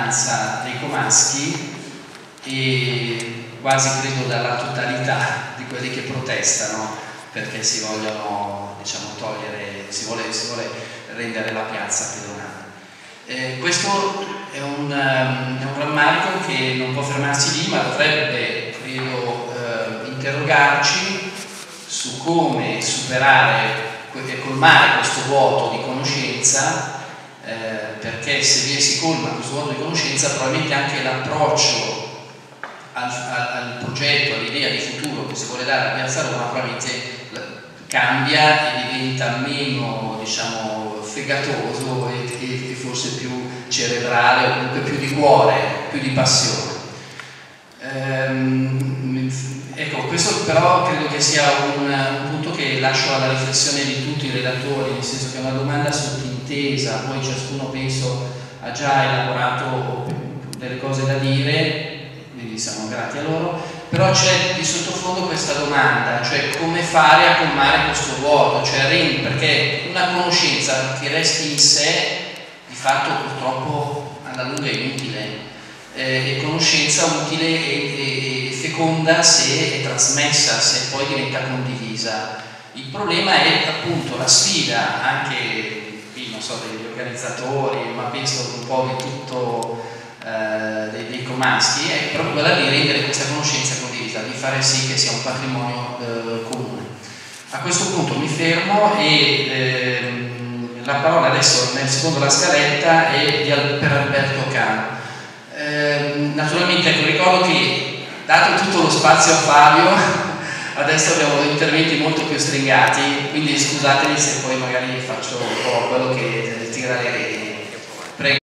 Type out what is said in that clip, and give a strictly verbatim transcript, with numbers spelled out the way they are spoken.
maggioranza dei comaschi e quasi credo dalla totalità di quelli che protestano perché si vogliono, diciamo, togliere, si vuole, si vuole rendere la piazza pedonale. Eh, questo è un, um, è un rammarico che non può fermarsi lì, ma dovrebbe, credo, eh, interrogarci su come superare e colmare questo vuoto di conoscenza, eh, perché se si colma questo vuoto di conoscenza probabilmente anche l'approccio al, al, al progetto, all'idea di futuro che si vuole dare a Piazza Roma probabilmente cambia e diventa meno, diciamo, fegatoso e, e forse più cerebrale o comunque più di cuore, più di passione. Ehm, ecco, questo però credo che sia un, un punto che lascio alla riflessione di tutti i relatori, nel senso che è una domanda sottintesa, poi ciascuno penso ha già elaborato delle cose da dire, quindi siamo grati a loro, però c'è di sottofondo questa domanda, cioè come fare a colmare questo vuoto, cioè perché una conoscenza che resti in sé di fatto purtroppo alla lunga è inutile, eh, è conoscenza utile e, e feconda se è trasmessa, se poi diventa condivisa. Il problema è appunto la sfida anche qui, non so, degli organizzatori, ma penso un po' di tutto eh, dei, dei comaschi, è proprio quella di rendere questa conoscenza condivisa, di fare sì che sia un patrimonio eh, comune. A questo punto mi fermo e ehm, la parola adesso, nel secondo la scaletta, è di, per Alberto Cano. Eh, naturalmente ecco, ricordo che dato tutto lo spazio a Fabio adesso abbiamo interventi molto più stringati, quindi scusatemi se poi magari faccio un po' quello che tira le redini. Prego.